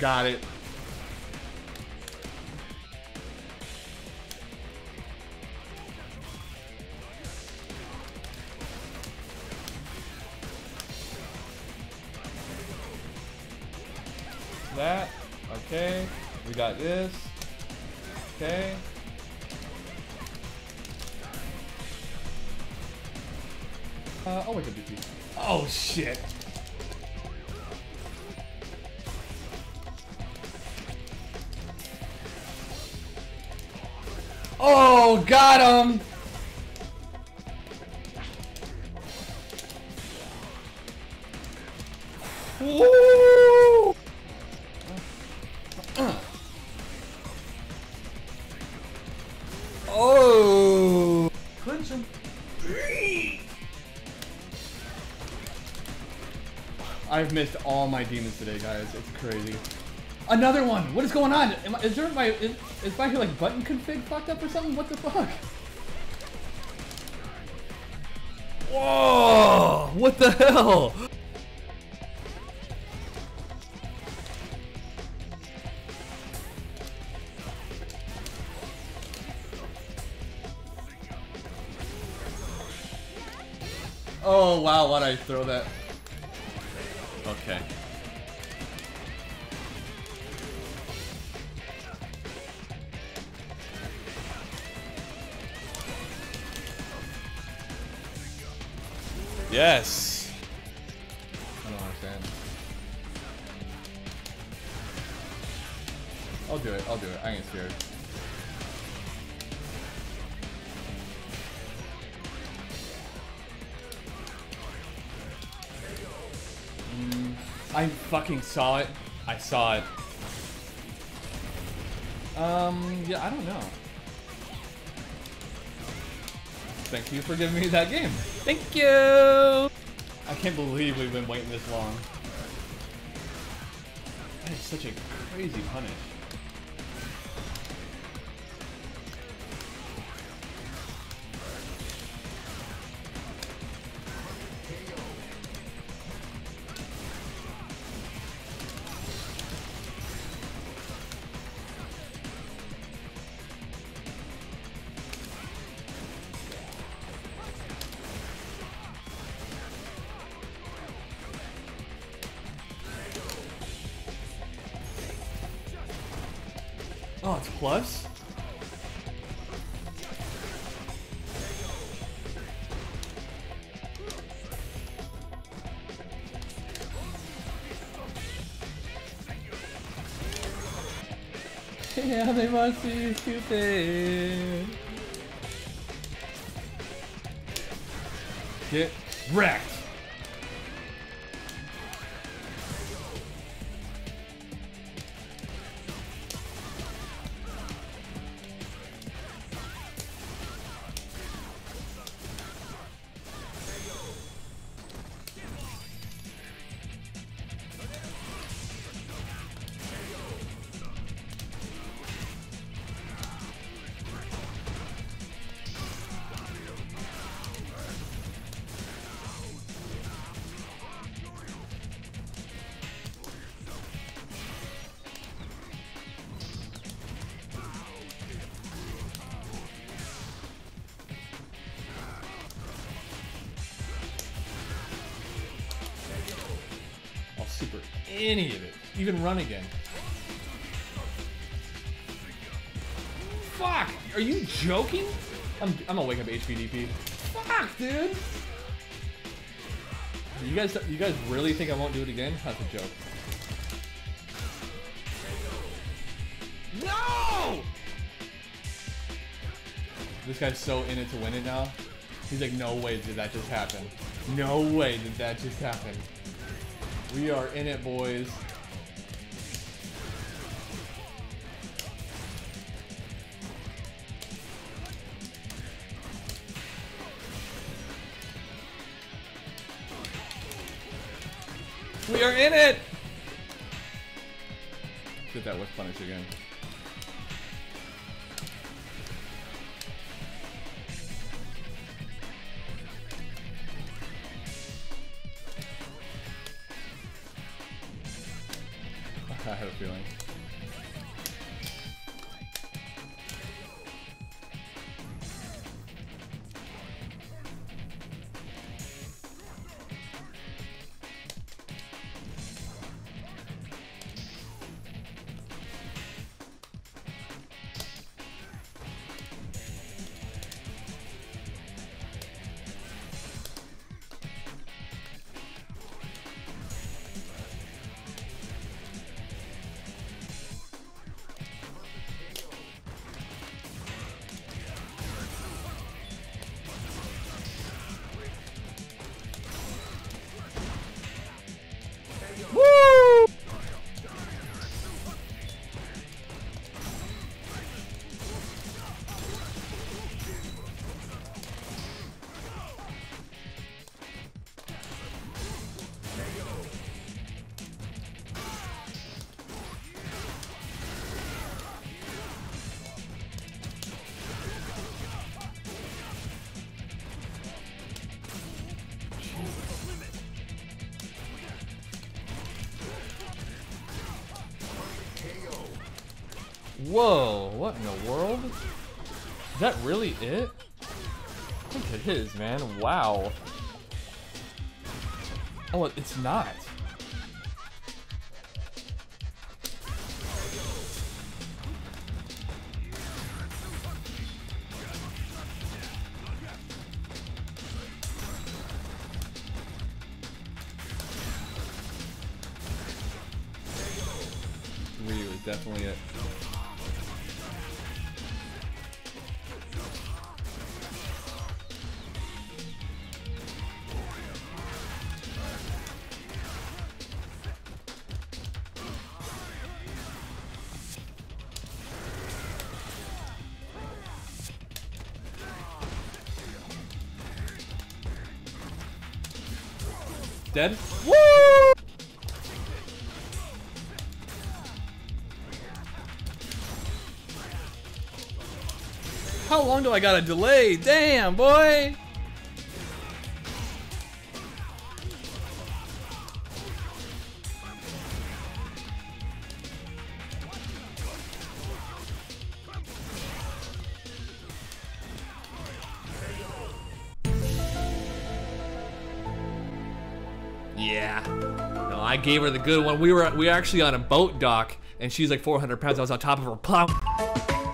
Got it. That. Okay. We got this. Okay. I'll wake up DP. Oh shit. Oh, got him. Woo! Oh! Clinch him. I've missed all my demons today, guys. It's crazy. Another one. What is going on? Is my like button config fucked up or something? What the fuck? Whoa! What the hell? Oh wow! Why'd I throw that? Okay. Yes. I don't understand. I'll do it. I'll do it. I ain't scared. I fucking saw it. I saw it. Yeah, I don't know. Thank you for giving me that game. Thank you! I can't believe we've been waiting this long. That is such a crazy punish. Oh, it's plus? Yeah, they must be stupid. Get wrecked. Super any of it. Even run again. Fuck! Are you joking? I'm gonna wake up HPDP. Fuck, dude! You guys really think I won't do it again? That's a joke. No! This guy's so in it to win it now. He's like, no way did that just happen. No way did that just happen. We are in it, boys. We are in it! Get that with punish again. I had a feeling. Whoa, what in the world? Is that really it? I think it is, man. Wow. Oh, it's not. Wii was definitely it. Dead? Woo! How long do I gotta delay? Damn, boy! Yeah. No, I gave her the good one. We were actually on a boat dock, and she's like 400 pounds. I was on top of her. Plop.